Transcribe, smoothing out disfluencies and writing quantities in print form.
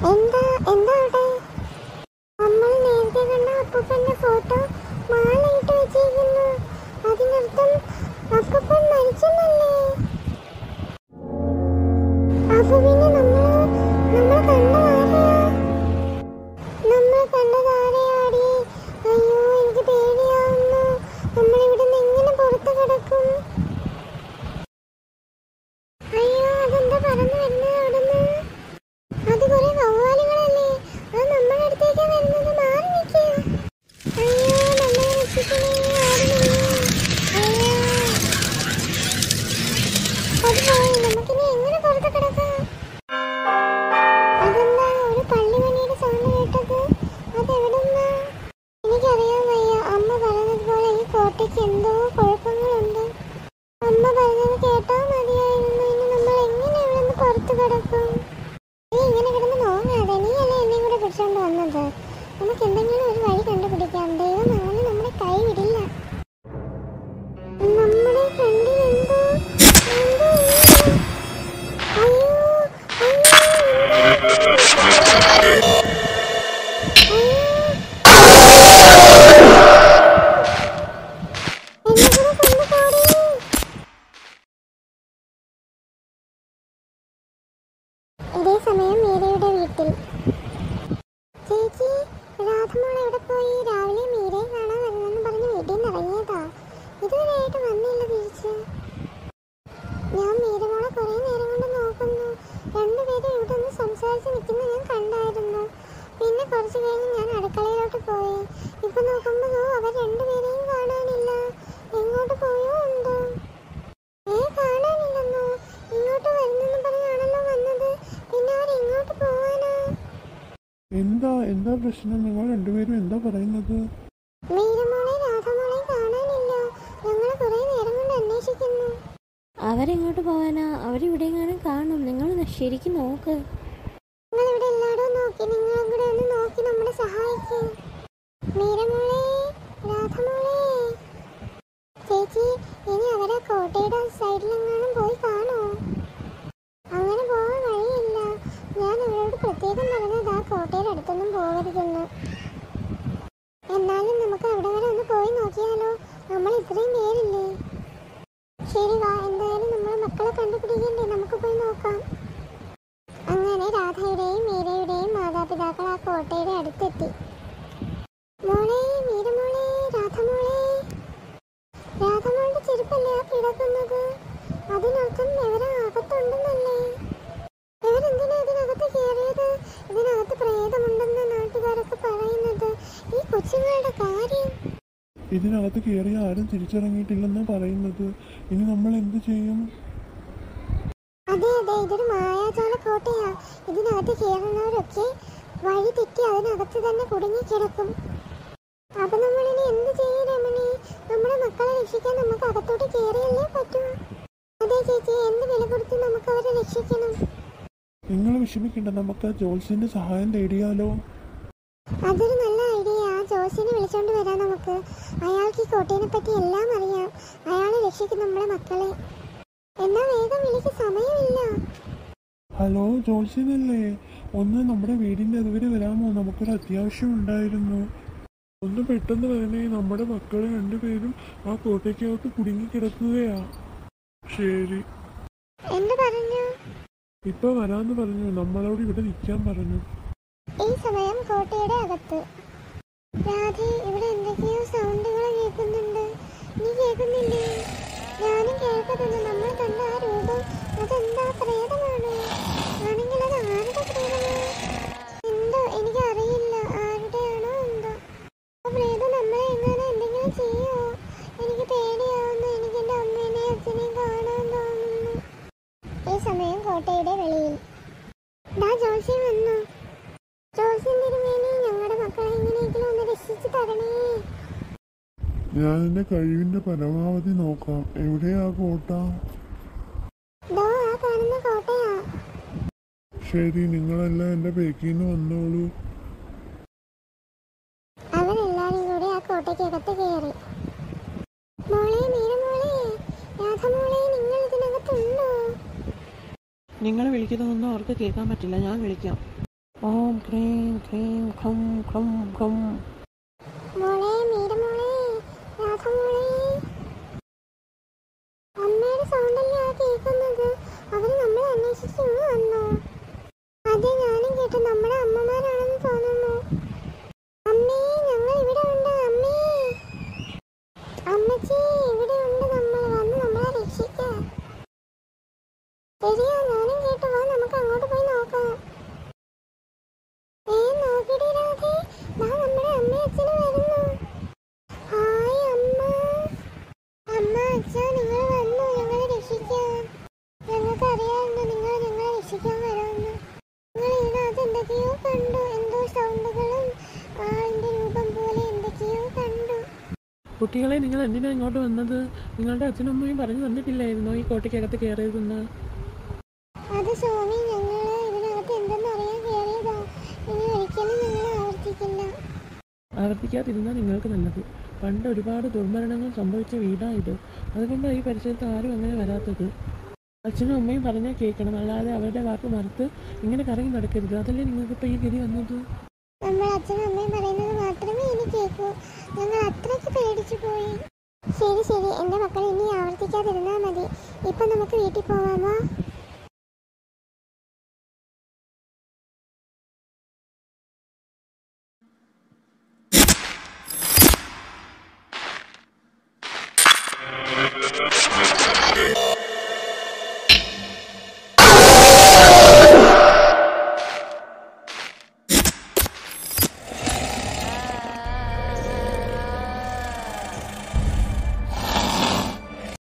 എന്താ എന്താ അവിടെ? നമ്മൾ നേരത്തെ കണ്ട അപ്പൂപ്പന്റെ ഫോട്ടോ മാലയിട്ട് വെച്ചിരിക്കുന്നു. അതിനർത്ഥം അപ്പൂപ്പൻ മരിച്ചെന്നല്ലേ? അപ്പൊ പിന്നെ നമ്മൾ കണ്ടതാരെയാടി? അയ്യോ, എനിക്ക് പേടിയാവുന്നു. നമ്മളിവിടെ നിന്ന് എങ്ങനെ പുറത്ത് കിടക്കും? അയ്യോ, അതെന്താ പറന്നു വരുന്നത് അവിടുന്ന്? അത് കുറെ വവ്വാലുകളല്ലേ? അത് നമ്മുടെ അടുത്തേക്ക് വരുന്നത്. മാറി നിൽക്കുക. അയ്യോ, നമ്മളെ രക്ഷിക്കണേ, ഓടുന്നില്ലേ? അയ്യോ, അത് പോയി. നമുക്കിനി എങ്ങനെ പുറത്ത് കിടക്കാം? അതെന്താ ഒരു പള്ളിമണിയുടെ സൗണ്ട് കേട്ടത്? അതെവിടുന്നാ? എനിക്കറിയാൻ വയ്യ. അമ്മ പറഞ്ഞതുപോലെ ഈ കോട്ടയ്ക്ക് എന്തോ കുഴപ്പങ്ങളുണ്ട്. അമ്മ പറഞ്ഞത് കേട്ടാ മതിയായിരുന്നു. ഇനി നമ്മൾ എങ്ങനെ ഇവിടെ നിന്ന് പുറത്ത് കിടക്കും? നീ ഇങ്ങനെ കിടന്ന് നോങ്ങാതെ. നീയല്ലേ എന്നെ കൂടെ പിടിച്ചോണ്ട് വന്നത്. നമുക്ക് എന്തെങ്കിലും ഒരു വഴി കണ്ടുപിടിക്കാം. ദൈവം അങ്ങനെ നമ്മുടെ കൈ വിടില്ല. നമ്മുടെ ഫ്രണ്ടിൽ എന്തോ എന്തോ അയ്യോ ഇതേ സമയം മീരയുടെ വീട്ടിൽ. ചേച്ചി, രാധമോൾ എവിടെ പോയി? രാവിലെ മീരയെ കാണാൻ വരുന്നെന്ന് പറഞ്ഞ് വീട്ടിൽ നിന്ന് ഇറങ്ങിയതാ. ഇതുവരെയായിട്ട് വന്നില്ല തിരിച്ച്. ഞാൻ മീരമോളെ കുറേ നേരം കൊണ്ട് നോക്കുന്നു. രണ്ടുപേരും ഇവിടെ നിന്ന് സംസാരിച്ച് നിൽക്കുന്നത് ഞാൻ കണ്ടായിരുന്നു. പിന്നെ കുറച്ച് കഴിഞ്ഞ് ഞാൻ അടുക്കളയിലോട്ട് പോയി. ഇപ്പൊ നോക്കുമ്പോൾ അവർ രണ്ടുപേരെയും കാണാനില്ല. എങ്ങോട്ട് പോയോ എന്തോ? കാണാനില്ലെന്നോ? ഇങ്ങോട്ട് വരുന്നെന്ന് പറഞ്ഞാണല്ലോ വന്നത്. പിന്നെ അവർ എങ്ങോട്ട് പോവാനാ? എന്താ പ്രശ്നം? നിങ്ങൾ രണ്ടുപേരും എന്താ പറയുന്നത്? മീരമോളെ രാധമോളെ കാണാനില്ല. ഞങ്ങൾ കുറെ നേരം കൊണ്ട് അന്വേഷിക്കുന്നു. അവരെങ്ങോട്ട് പോവാനാ? അവരിവിടെയെങ്ങാനും കാണും. നിങ്ങൾ ശരിക്കും നോക്ക്. നിങ്ങളിവിടെ എല്ലായിടവും നോക്കി. നിങ്ങളും കൂടെ ഒന്ന് നോക്കി നമ്മളെ സഹായിക്കും. മീരമോളെ, രാധമോളെ. ചേച്ചി, ഇനി അവരെ കോട്ടയുടെ സൈഡിലെങ്ങാനും പോയി കാണോ? അങ്ങനെ പോവാൻ വഴിയില്ല. ഞാൻ അവരോട് പ്രത്യേകം പറഞ്ഞത് ആ കോട്ടയുടെ അടുത്തൊന്നും പോകരുതെന്ന്. എന്നാലും നമുക്ക് അവിടെ വരെ ഒന്ന് പോയി നോക്കിയാലോ? നമ്മൾ ഇത്രയും പേരില്ലേ? ശരി, വാ. എന്തായാലും നമ്മൾ മക്കളെ കണ്ടുപിടിക്കണ്ടേ? നമുക്ക് പോയി നോക്കാം. അങ്ങനെ രാധയുടെയും മീരയുടെയും മാതാപിതാക്കൾ ആ കോട്ടയുടെ അടുത്തെത്തി. മോളെ, മീരമോളെ, രാധമോളെ. രാധമോളുടെ ചെരുപ്പല്ലേ ആ കിടക്കുന്നത്? അതിനർത്ഥം ഇവരെ അകത്തുണ്ടെന്നല്ലേ? ഇവരെന്തിനാ ഇതിനകത്ത് കയറിയത്? ഇതിനകത്ത് പ്രേതമുണ്ടെന്ന് നാട്ടുകാരൊക്കെ പറയുന്നത്. ഈ കൊച്ചുങ്ങളുടെ കാര്യം. ഇതിനകത്ത് കയറിയ ആരും തിരിച്ചിറങ്ങിയിട്ടില്ലെന്നാ പറയുന്നത്. ഇനി നമ്മൾ എന്ത് ചെയ്യും? അതെ, ഇതൊരു മായാജാല കോട്ടയാ. ഇതിനകത്ത് കയറുന്നവരൊക്കെ വഴി തെറ്റി അതിനകത്ത് തന്നെ കുടുങ്ങിക്കിടക്കും. അപ്പൊ നമ്മളിനി എന്ത് ചെയ്യും രമണി? നമ്മുടെ മക്കളെ രക്ഷിക്കാൻ നമുക്ക് അകത്തോട്ട് കയറിയല്ലേ പറ്റൂ. അതെ ചേച്ചി, എന്ത് വില കൊടുത്ത് നമുക്ക് അവരെ രക്ഷിക്കണം. നിങ്ങൾ വിഷമിക്കണ്ട, നമുക്ക് ജോൾസിന്റെ സഹായം തേടിയാലോ? അതൊരു നല്ല ഐഡിയ. ആ ജോസിനെ വിളിച്ചോണ്ട് വരാം നമുക്ക്. അയാൾക്ക് ഈ കോട്ടയെ പറ്റി എല്ലാം അറിയാം. അയാളെ രക്ഷിക്കും നമ്മുടെ മക്കളെ. എന്നാ വേഗം വിളിക്ക്, സമയമില്ല. ഹലോ, ജോൾസിനല്ലേ? ഒന്ന് നമ്മുടെ വീടിന്റെ അതുവരെ വരാമോ? നമുക്കൊരു അത്യാവശ്യം ഉണ്ടായിരുന്നു. ഒന്ന് പെട്ടെന്ന് വരണേ. നമ്മുടെ മക്കള് രണ്ടുപേരും ആ കോട്ടയ്ക്കകത്ത് കുടുങ്ങിക്കിടക്കുകയാ. ശരി, എന്ത് പറഞ്ഞു? ഇപ്പൊ വരാന്ന് പറഞ്ഞു. നമ്മളോട് ഇവിടെ നിൽക്കാൻ പറഞ്ഞു. ഈ സമയം കോട്ടയുടെ അകത്ത്. രാധേ, ഇവിടെ എന്തൊക്കെയോ സൗണ്ടുകൾ കേൾക്കുന്നുണ്ട്. നീ കേൾക്കുന്നില്ലേ? ഞാനും കേൾക്കുന്നുണ്ട്. നമ്മൾ കണ്ട ആ രൂപം, അതെന്താ പ്രേതമാണോ? ആണെങ്കിൽ അത് ആരുടെ പ്രേതമാണ്? എന്തോ എനിക്കറിയില്ല. ആരുടെയാണോ എന്തോ. ആ പ്രേതം നമ്മളെ എങ്ങനെ എന്തെങ്കിലും ചെയ്യോ? എനിക്ക് പേടിയാവുന്നു. എനിക്ക് എൻ്റെ അമ്മേനെയും അച്ഛനെയും കാണാൻ തോന്നുന്നു. ഈ സമയം കോട്ടയുടെ വെളിയിൽ. ജോത്സ്യം വന്നു. ജോത്സ്യം തിരുമേനി, ഞങ്ങളുടെ മക്കളെ എങ്ങനെയെങ്കിലും ഒന്ന് രക്ഷിച്ചു തരണേ. ഞാൻ എന്റെ കഴിവിന്റെ പരമാവധി നോക്കാം. എവിടെയാ കോട്ട? ആ കാണുന്ന കോട്ടയാ. ശരി, നിങ്ങളെല്ലാം എന്റെ ബേക്കിന്ന് വന്നോളൂ. അവരെല്ലാരും കൂടി ആ കോട്ടയ്ക്കകത്ത് കയറി. മോളെ, മീരമോളെ, രാധമോളെ, നിങ്ങൾ ഇതിനകത്തുണ്ടോ? നിങ്ങൾ വിളിക്കുന്നതൊന്നും അവർക്ക് കേൾക്കാൻ പറ്റില്ല. ഞാൻ വിളിക്കാം. ഓം ക്രീം ക്രീം ഖം ഖം ഖം. മോളെ മീരമോളെ രാധമോളെ അമ്മയുടെ സൗണ്ടല്ലേ ആ കേൾക്കുന്നത്. അവര് നമ്മളെ അന്വേഷിച്ച് ഇങ്ങ് വന്നോ? അതെ ഞാനും കേട്ടു. നമ്മുടെ അമ്മമാരാണെന്ന് തോന്നുന്നു. അമ്മേ ഞങ്ങൾ ഇവിടെ ഉണ്ട്. അമ്മേ അമ്മച്ചി ഇവിടെ ഉണ്ട്. നമ്മൾ വന്ന് നമ്മളെ രക്ഷിക്കാം. ശരിയാ ഞാനും കേട്ടു. വാ നമുക്ക് അങ്ങോട്ട് പോയി നോക്കാം. നോക്കിടി രാധേ, നമ്മുടെ അമ്മയും അച്ഛനും വരുന്നു. ഹായ് അമ്മ. അമ്മ അച്ഛ നിങ്ങൾ വന്നു ഞങ്ങളെ രക്ഷിക്കാൻ. ഞങ്ങൾക്ക് അറിയാമായിരുന്നു നിങ്ങൾ ഞങ്ങളെ രക്ഷിക്കാൻ വരുമെന്ന്. നിങ്ങൾ ഇതിനകത്ത് എന്തൊക്കെയോ കണ്ടു. എന്തോ സൗണ്ടുകളും ആളിന്റെ രൂപം പോലെ എന്തൊക്കെയോ കണ്ടു. കുട്ടികളെ നിങ്ങൾ എന്തിനാ ഇങ്ങോട്ട് വന്നത്? നിങ്ങളുടെ അച്ഛനും അമ്മയും പറഞ്ഞു തന്നിട്ടില്ലായിരുന്നോ ഈ കോട്ടയ്ക്കകത്ത് കയറിയതെന്ന്? അത് സ്വാമി ഞങ്ങൾ ഇതിനകത്ത് എന്തെന്ന് അറിയാൻ കയറിയതാ. ഇനി ഒരിക്കലും ഞങ്ങൾ ആവർത്തിക്കില്ല. ആവർത്തിക്കാതിരുന്നാൽ നിങ്ങൾക്ക് നല്ലത്. പണ്ട് ഒരുപാട് ദുർമരണങ്ങൾ സംഭവിച്ച വീടാ ഇത്. അതുകൊണ്ടാണ് ഈ പരിസരത്ത് ആരും അങ്ങനെ വരാത്തത്. അച്ഛനും അമ്മയും പറഞ്ഞാൽ കേൾക്കണം, അല്ലാതെ അവരുടെ വാക്ക് മറുത്ത് ഇങ്ങനെ കറങ്ങി നടക്കരുത്. അതല്ലേ നിങ്ങൾക്കിപ്പോൾ ഈ ഗതി വന്നത്? നമ്മൾ അച്ഛനും അമ്മയും പറയുന്നത് മാത്രമേ ഇനി കേൾക്കൂ. ഞങ്ങൾ അത്രയ്ക്ക് പേടിച്ചു പോയി. ശരി ശരി എൻ്റെ മക്കൾ ഇനി ആവർത്തിക്കാതിരുന്നാൽ മതി. ഇപ്പം നമുക്ക് വീട്ടിൽ പോവാമോ?